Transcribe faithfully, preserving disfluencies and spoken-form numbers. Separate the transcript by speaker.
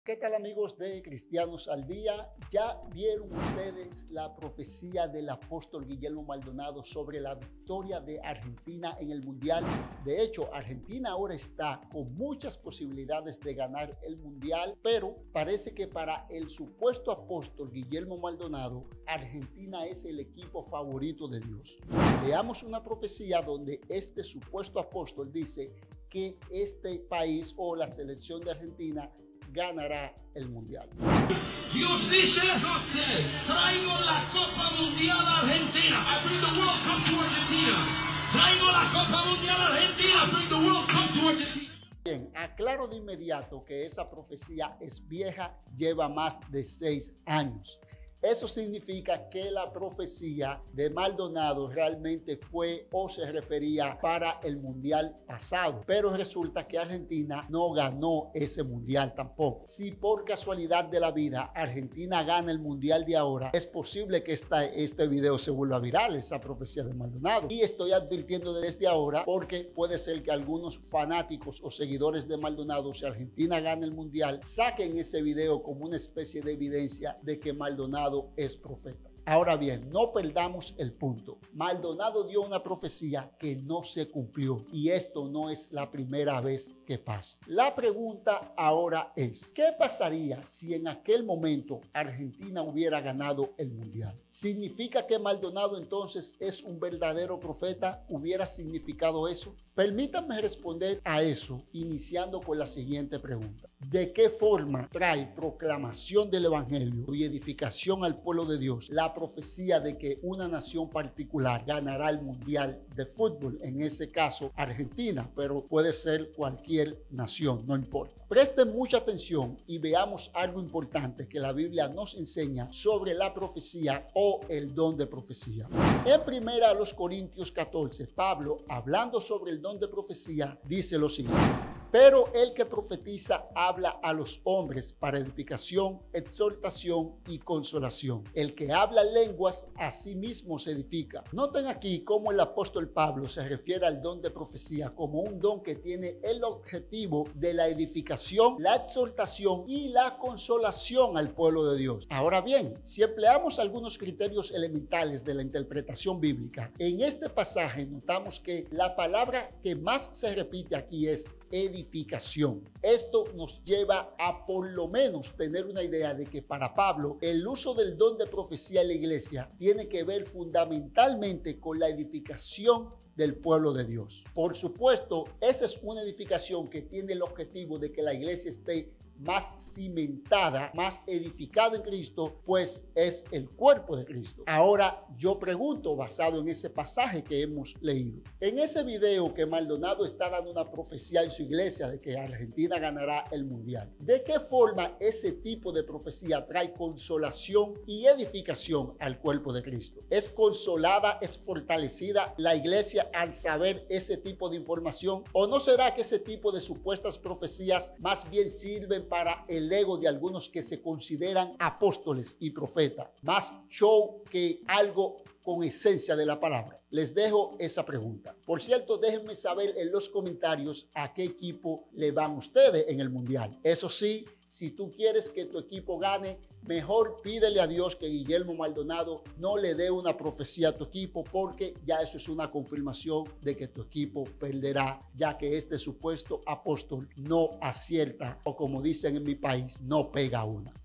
Speaker 1: ¿Qué tal, amigos de Cristianos al Día? ¿Ya vieron ustedes la profecía del apóstol Guillermo Maldonado sobre la victoria de Argentina en el Mundial? De hecho, Argentina ahora está con muchas posibilidades de ganar el Mundial, pero parece que para el supuesto apóstol Guillermo Maldonado, Argentina es el equipo favorito de Dios. Veamos una profecía donde este supuesto apóstol dice que este país o la selección de Argentina ganará el Mundial.
Speaker 2: Dios dice, traigo la Copa Mundial a Argentina. I bring the World Cup to Argentina. Traigo la Copa Mundial a Argentina. I bring the World Cup to Argentina.
Speaker 1: Bien, aclaro de inmediato que esa profecía es vieja, lleva más de seis años. Eso significa que la profecía de Maldonado realmente fue o se refería para el Mundial pasado. Pero resulta que Argentina no ganó ese Mundial tampoco. Si por casualidad de la vida Argentina gana el Mundial de ahora, es posible que esta, este video se vuelva viral, esa profecía de Maldonado. Y estoy advirtiendo desde ahora porque puede ser que algunos fanáticos o seguidores de Maldonado, si Argentina gana el Mundial, saquen ese video como una especie de evidencia de que Maldonado es profeta. Ahora bien, no perdamos el punto. Maldonado dio una profecía que no se cumplió y esto no es la primera vez que pasa. La pregunta ahora es, ¿qué pasaría si en aquel momento Argentina hubiera ganado el Mundial? ¿Significa que Maldonado entonces es un verdadero profeta? ¿Hubiera significado eso? Permítanme responder a eso iniciando con la siguiente pregunta. ¿De qué forma trae proclamación del Evangelio y edificación al pueblo de Dios la profecía de que una nación particular ganará el Mundial de Fútbol? En ese caso, Argentina, pero puede ser cualquier nación, no importa. Presten mucha atención y veamos algo importante que la Biblia nos enseña sobre la profecía o el don de profecía. En primera a los Corintios catorce, Pablo, hablando sobre el don de profecía, dice lo siguiente: pero el que profetiza habla a los hombres para edificación, exhortación y consolación. El que habla lenguas a sí mismo se edifica. Noten aquí cómo el apóstol Pablo se refiere al don de profecía como un don que tiene el objetivo de la edificación, la exhortación y la consolación al pueblo de Dios. Ahora bien, si empleamos algunos criterios elementales de la interpretación bíblica, en este pasaje notamos que la palabra que más se repite aquí es edificación. Esto nos lleva a por lo menos tener una idea de que para Pablo el uso del don de profecía en la iglesia tiene que ver fundamentalmente con la edificación del pueblo de Dios. Por supuesto, esa es una edificación que tiene el objetivo de que la iglesia esté más cimentada, más edificada en Cristo, pues es el cuerpo de Cristo. Ahora yo pregunto, basado en ese pasaje que hemos leído, en ese video que Maldonado está dando una profecía en su iglesia de que Argentina ganará el Mundial, ¿de qué forma ese tipo de profecía trae consolación y edificación al cuerpo de Cristo? ¿Es consolada, es fortalecida la iglesia al saber ese tipo de información? ¿O no será que ese tipo de supuestas profecías más bien sirven para el ego de algunos que se consideran apóstoles y profetas? Más show que algo con esencia de la palabra. Les dejo esa pregunta. Por cierto, déjenme saber en los comentarios a qué equipo le van ustedes en el Mundial. Eso sí, si tú quieres que tu equipo gane, mejor pídele a Dios que Guillermo Maldonado no le dé una profecía a tu equipo, porque ya eso es una confirmación de que tu equipo perderá, ya que este supuesto apóstol no acierta, o como dicen en mi país, no pega una.